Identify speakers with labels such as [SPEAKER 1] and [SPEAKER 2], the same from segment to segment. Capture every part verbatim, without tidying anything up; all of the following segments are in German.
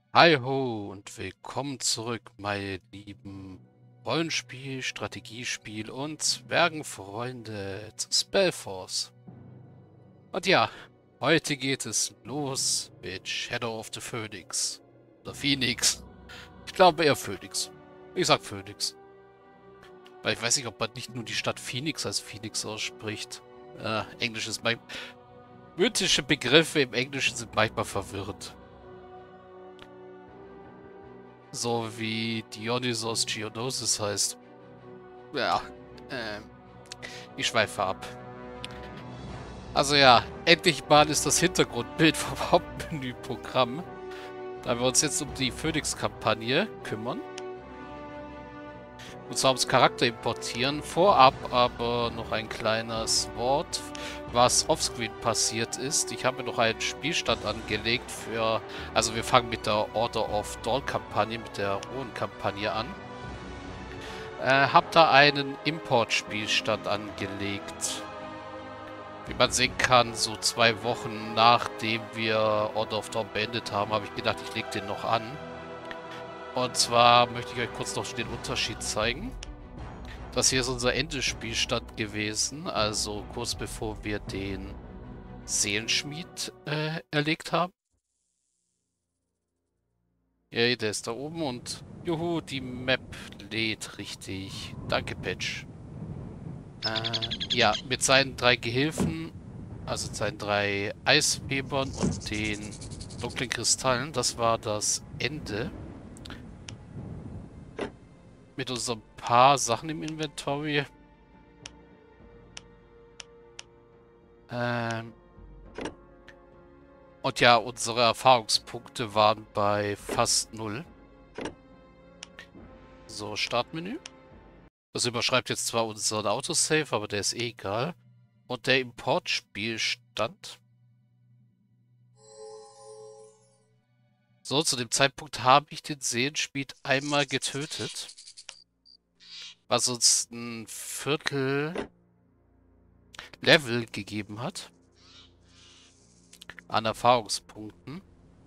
[SPEAKER 1] Hi ho und willkommen zurück, meine lieben Rollenspiel, Strategiespiel und Zwergenfreunde zu Spellforce. Und ja, heute geht es los mit Shadow of the Phoenix. Oder Phoenix. Ich glaube eher Phoenix. Ich sag Phoenix. Weil ich weiß nicht, ob man nicht nur die Stadt Phoenix als Phoenix ausspricht. Äh, Englisch ist mein... Mythische Begriffe im Englischen sind manchmal verwirrend. So wie Dionysos Geonosis heißt. Ja, ähm, ich schweife ab. Also ja, endlich mal ist das Hintergrundbild vom Hauptmenüprogramm, da wir uns jetzt um die Phoenix-Kampagne kümmern. Und zwar ums Charakter importieren. Vorab aber noch ein kleines Wort, was offscreen passiert ist. Ich habe mir noch einen Spielstand angelegt für... Also wir fangen mit der Order of Dawn-Kampagne, mit der Ruhen-Kampagne an. Äh, hab da einen Import-Spielstand angelegt. Wie man sehen kann, so zwei Wochen nachdem wir Order of Dawn beendet haben, habe ich gedacht, ich lege den noch an. Und zwar möchte ich euch kurz noch den Unterschied zeigen. Das hier ist unser Endespielstand gewesen, also kurz bevor wir den Seelenschmied äh, erlegt haben. Ja, der ist da oben und juhu, die Map lädt richtig. Danke, Patch. Äh, ja, mit seinen drei Gehilfen, also seinen drei Eisbebern und den dunklen Kristallen, das war das Ende. Mit unseren paar Sachen im Inventory. Ähm, und ja, unsere Erfahrungspunkte waren bei fast null. So, Startmenü. Das überschreibt jetzt zwar unseren Autosave, aber der ist eh egal. Und der Importspielstand. So, zu dem Zeitpunkt habe ich den Seelenschmied einmal getötet. Was uns ein Viertel Level gegeben hat. An Erfahrungspunkten.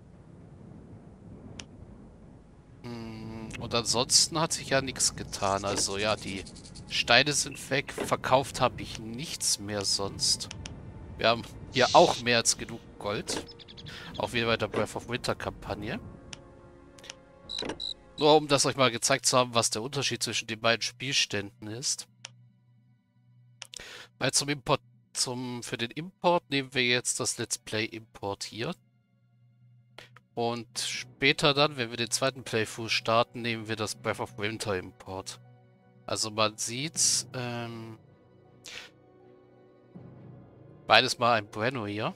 [SPEAKER 1] Und ansonsten hat sich ja nichts getan. Also ja, die Steine sind weg. Verkauft habe ich nichts mehr sonst. Wir haben hier auch mehr als genug Gold. Auch wieder bei der Breath of Winter Kampagne. Nur um das euch mal gezeigt zu haben, was der Unterschied zwischen den beiden Spielständen ist. Weil zum Import, zum, für den Import nehmen wir jetzt das Let's Play Import hier. Und später dann, wenn wir den zweiten Playthrough starten, nehmen wir das Breath of Winter Import. Also man sieht's, ähm, beides mal ein Bueno hier.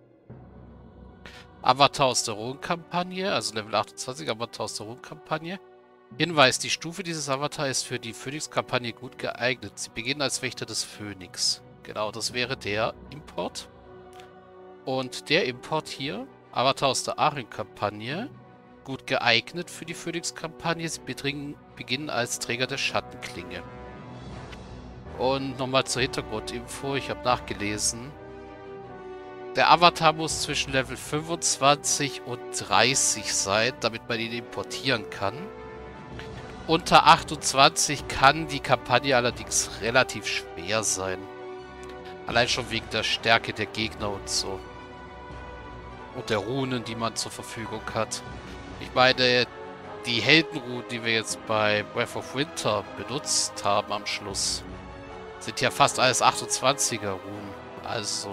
[SPEAKER 1] Avatar aus der Ruhen-Kampagne, also Level achtundzwanzig, Avatar aus der Ruhen-Kampagne. Hinweis, die Stufe dieses Avatar ist für die Phoenix-Kampagne gut geeignet. Sie beginnen als Wächter des Phönix. Genau, das wäre der Import. Und der Import hier, Avatar aus der Arien-Kampagne, gut geeignet für die Phoenix-Kampagne. Sie beginnen als Träger der Schattenklinge. Und nochmal zur Hintergrundinfo, ich habe nachgelesen. Der Avatar muss zwischen Level fünfundzwanzig und dreißig sein, damit man ihn importieren kann. Unter achtundzwanzig kann die Kampagne allerdings relativ schwer sein. Allein schon wegen der Stärke der Gegner und so. Und der Runen, die man zur Verfügung hat. Ich meine, die Heldenrunen, die wir jetzt bei Breath of Winter benutzt haben am Schluss, sind ja fast alles achtundzwanziger Runen. Also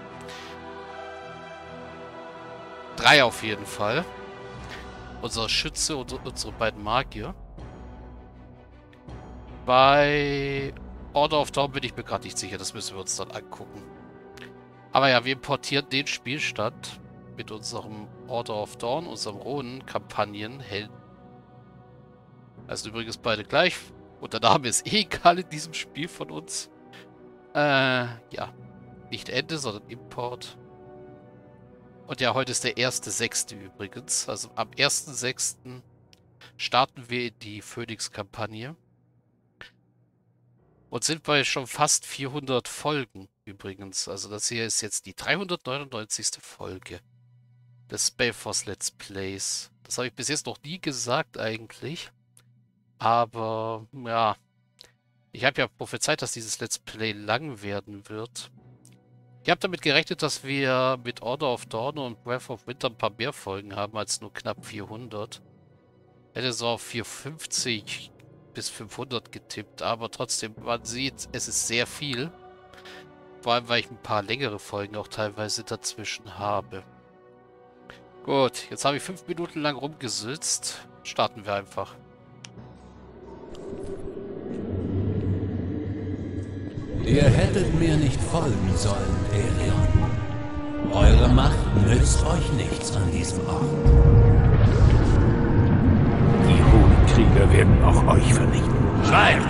[SPEAKER 1] drei auf jeden Fall. Unser Schütze und unsere beiden Magier. Bei Order of Dawn bin ich mir gerade nicht sicher. Das müssen wir uns dann angucken. Aber ja, wir importieren den Spielstand mit unserem Order of Dawn, unserem rohen Kampagnenhelden. Also übrigens beide gleich. Und der Name ist eh egal in diesem Spiel von uns. Äh, ja. Nicht Ende, sondern Import. Und ja, heute ist der erste sechste übrigens. Also am ersten sechsten starten wir in die Phoenix-Kampagne. Und sind bei schon fast vierhundert Folgen übrigens. Also das hier ist jetzt die dreihundertneunundneunzigste Folge. des Spellforce Let's Plays. Das habe ich bis jetzt noch nie gesagt eigentlich. Aber, ja. Ich habe ja prophezeit, dass dieses Let's Play lang werden wird. Ich habe damit gerechnet, dass wir mit Order of Dawn und Breath of Winter ein paar mehr Folgen haben als nur knapp vierhundert. Hätte so auf vierhundertfünfzig bis fünfhundert getippt, aber trotzdem, man sieht, es ist sehr viel. Vor allem, weil ich ein paar längere Folgen auch teilweise dazwischen habe. Gut, jetzt habe ich fünf Minuten lang rumgesitzt. Starten wir einfach.
[SPEAKER 2] Ihr hättet mir nicht folgen sollen, Aerion. Eure Macht nützt euch nichts an diesem Ort.
[SPEAKER 3] Die Runenkrieger werden auch euch vernichten.
[SPEAKER 2] Schreibt!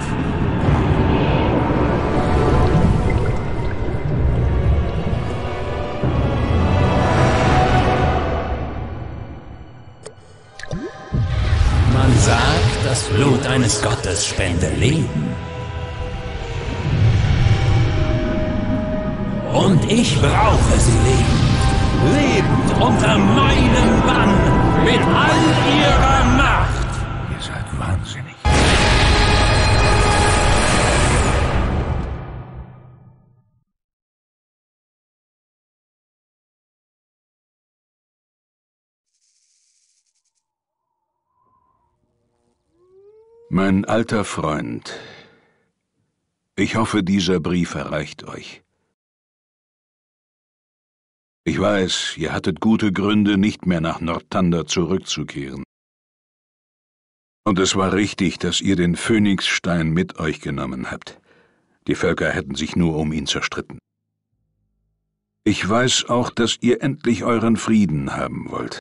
[SPEAKER 2] Man sagt, das Blut eines Gottes spende Leben. Und ich brauche sie lebend. Lebend unter meinem Bann. Mit all ihrer Macht.
[SPEAKER 3] Ihr seid wahnsinnig. Mein alter Freund, ich hoffe, dieser Brief erreicht euch. Ich weiß, ihr hattet gute Gründe, nicht mehr nach Northunder zurückzukehren. Und es war richtig, dass ihr den Phönixstein mit euch genommen habt. Die Völker hätten sich nur um ihn zerstritten. Ich weiß auch, dass ihr endlich euren Frieden haben wollt.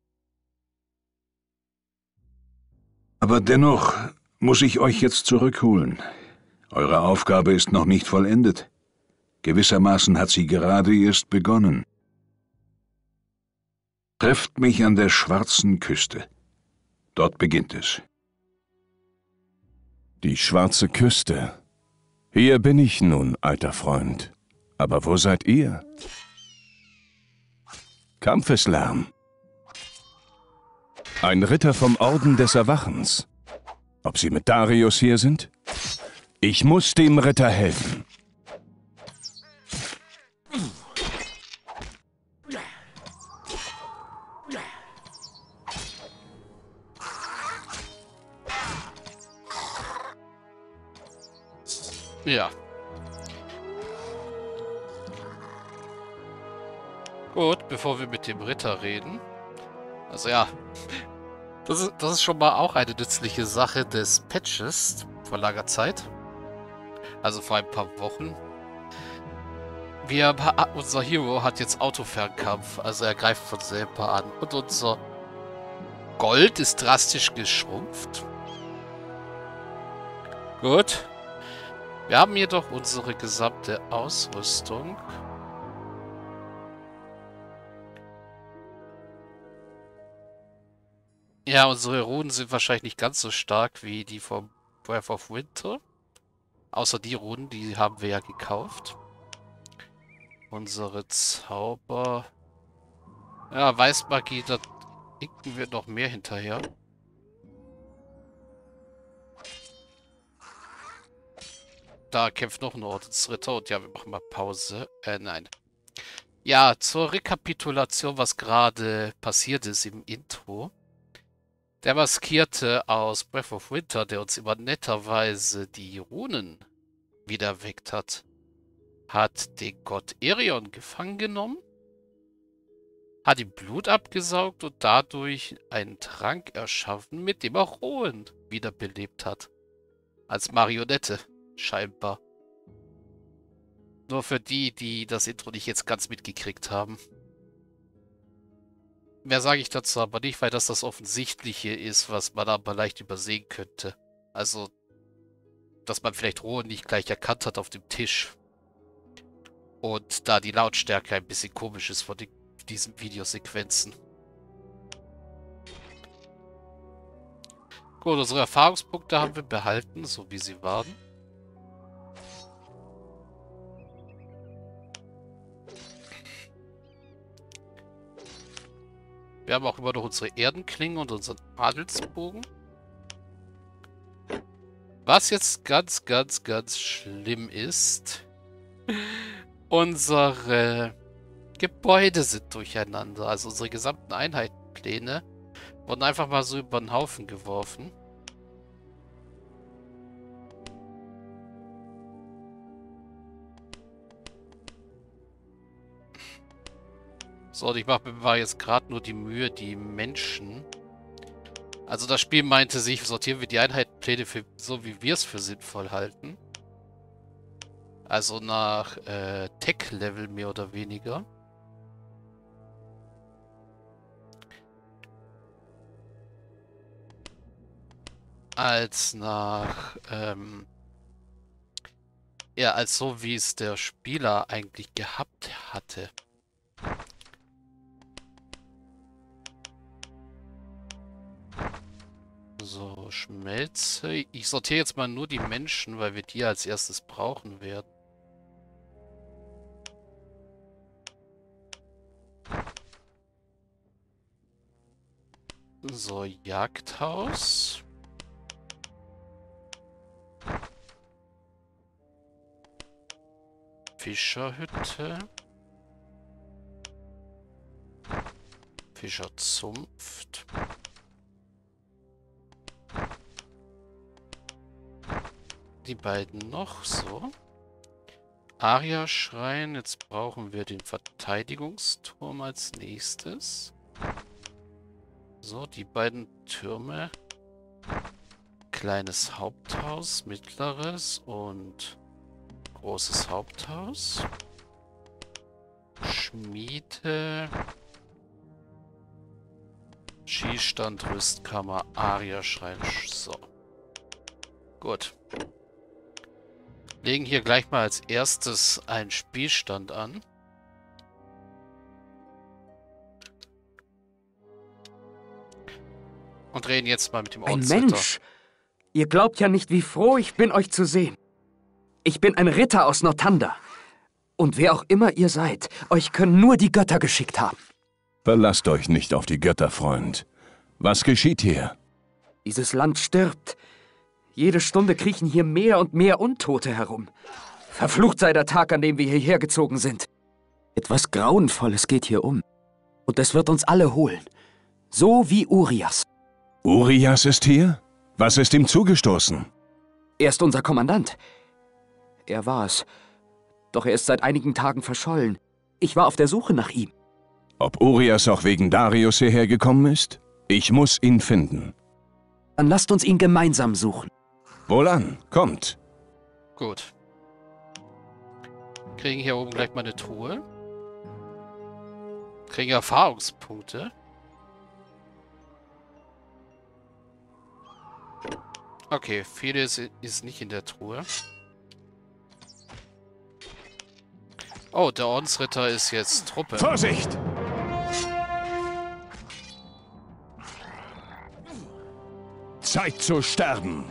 [SPEAKER 3] Aber dennoch muss ich euch jetzt zurückholen. Eure Aufgabe ist noch nicht vollendet. Gewissermaßen hat sie gerade erst begonnen. Trefft mich an der schwarzen Küste. Dort beginnt es.
[SPEAKER 4] Die schwarze Küste. Hier bin ich nun, alter Freund. Aber wo seid ihr? Kampfeslärm. Ein Ritter vom Orden des Erwachens. Ob Sie mit Darius hier sind? Ich muss dem Ritter helfen.
[SPEAKER 1] Ja. Gut, bevor wir mit dem Ritter reden. Also ja, das ist, das ist schon mal auch eine nützliche Sache des Patches vor langer Zeit. Also vor ein paar Wochen. Wir, unser Hero hat jetzt Autofernkampf, also er greift von selber an. Und unser Gold ist drastisch geschrumpft. Gut. Wir haben jedoch unsere gesamte Ausrüstung. Ja, unsere Runen sind wahrscheinlich nicht ganz so stark wie die vom Breath of Winter. Außer die Runen, die haben wir ja gekauft. Unsere Zauber... Ja, Weißmagie, da hinken wir noch mehr hinterher. Da kämpft noch ein Ordensritter und ja, wir machen mal Pause. Äh, nein. Ja, zur Rekapitulation, was gerade passiert ist im Intro. Der Maskierte aus Breath of Winter, der uns immer netterweise die Runen wieder erweckt hat, hat den Gott Aerion gefangen genommen, hat ihm Blut abgesaugt und dadurch einen Trank erschaffen, mit dem er Rohan wiederbelebt hat. Als Marionette. Scheinbar. Nur für die, die das Intro nicht jetzt ganz mitgekriegt haben. Mehr sage ich dazu aber nicht, weil das das Offensichtliche ist, was man aber leicht übersehen könnte. Also, dass man vielleicht Rohan nicht gleich erkannt hat auf dem Tisch. Und da die Lautstärke ein bisschen komisch ist von den, diesen Videosequenzen. Gut, unsere Erfahrungspunkte haben wir behalten, so wie sie waren. Wir haben auch immer noch unsere Erdenklingen und unseren Adelsbogen. Was jetzt ganz, ganz, ganz schlimm ist, unsere Gebäude sind durcheinander. Also unsere gesamten Einheitenpläne wurden einfach mal so über den Haufen geworfen. So, und ich mache mir jetzt gerade nur die Mühe, die Menschen... Also das Spiel meinte sich, sortieren wir die Einheitenpläne für, so, wie wir es für sinnvoll halten. Also nach äh, Tech-Level mehr oder weniger. Als nach... Ähm, ja, als so, wie es der Spieler eigentlich gehabt hatte. So, Schmelze. Ich sortiere jetzt mal nur die Menschen, weil wir die als erstes brauchen werden. So, Jagdhaus. Fischerhütte. Fischerzunft. Die beiden noch, so. Aria-Schrein, jetzt brauchen wir den Verteidigungsturm als nächstes. So, die beiden Türme. Kleines Haupthaus, mittleres und großes Haupthaus. Schmiede. Schießstand, Rüstkammer, Aria-Schrein. So. Gut. Legen hier gleich mal als erstes einen Spielstand an. Und reden jetzt mal mit dem Ortsritter.
[SPEAKER 5] Ein Mensch! Ihr glaubt ja nicht, wie froh ich bin, euch zu sehen. Ich bin ein Ritter aus Northander. Und wer auch immer ihr seid, euch können nur die Götter geschickt haben.
[SPEAKER 4] Verlasst euch nicht auf die Götter, Freund. Was geschieht hier?
[SPEAKER 5] Dieses Land stirbt. Jede Stunde kriechen hier mehr und mehr Untote herum. Verflucht sei der Tag, an dem wir hierher gezogen sind. Etwas Grauenvolles geht hier um. Und es wird uns alle holen. So wie Urias.
[SPEAKER 4] Urias ist hier? Was ist ihm zugestoßen?
[SPEAKER 5] Er ist unser Kommandant. Er war es. Doch er ist seit einigen Tagen verschollen. Ich war auf der Suche nach ihm.
[SPEAKER 4] Ob Urias auch wegen Darius hierher gekommen ist? Ich muss ihn finden.
[SPEAKER 5] Dann lasst uns ihn gemeinsam suchen.
[SPEAKER 4] Wohlan, kommt.
[SPEAKER 1] Gut. Kriegen hier oben gleich mal eine Truhe. Kriegen Erfahrungspunkte. Okay, vieles ist nicht in der Truhe. Oh, der Ordensritter ist jetzt Truppe.
[SPEAKER 4] Vorsicht! Zeit zu sterben.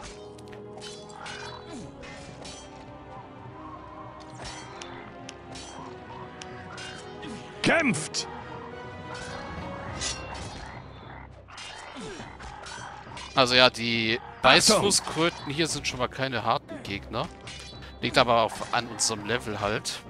[SPEAKER 4] Kämpft!
[SPEAKER 1] Also ja, die Weißfußkröten hier sind schon mal keine harten Gegner. Liegt aber auch an unserem Level halt.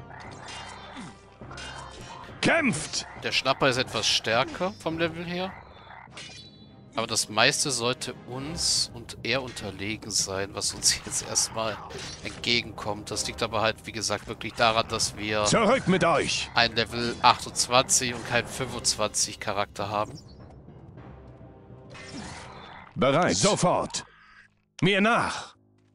[SPEAKER 4] Kämpft!
[SPEAKER 1] Der Schnapper ist etwas stärker vom Level her. Aber das meiste sollte uns und er unterlegen sein, was uns jetzt erstmal entgegenkommt. Das liegt aber halt, wie gesagt, wirklich daran, dass wir
[SPEAKER 4] Zurück mit euch!
[SPEAKER 1] ein Level achtundzwanzig und kein fünfundzwanzig Charakter haben.
[SPEAKER 4] Bereit. Sofort. Mir nach.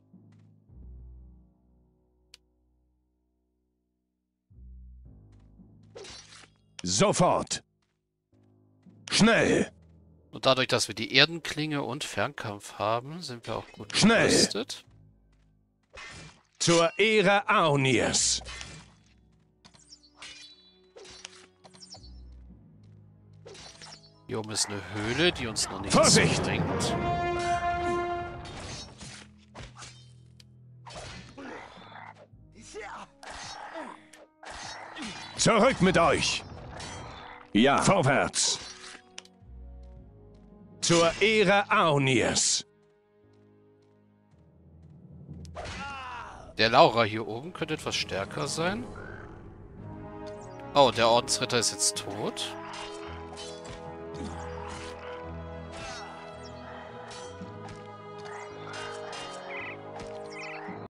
[SPEAKER 4] Sofort. Schnell.
[SPEAKER 1] Und dadurch, dass wir die Erdenklinge und Fernkampf haben, sind wir auch gut
[SPEAKER 4] Schnell.
[SPEAKER 1] gerüstet.
[SPEAKER 4] Zur Ehre Aunirs.
[SPEAKER 1] Hier oben ist eine Höhle, die uns noch nichts
[SPEAKER 4] Vorsicht!
[SPEAKER 1] bringt.
[SPEAKER 4] Zurück mit euch. Ja. Vorwärts. Zur Ehre Aunirs.
[SPEAKER 1] Der Laura hier oben könnte etwas stärker sein. Oh, der Ordensritter ist jetzt tot.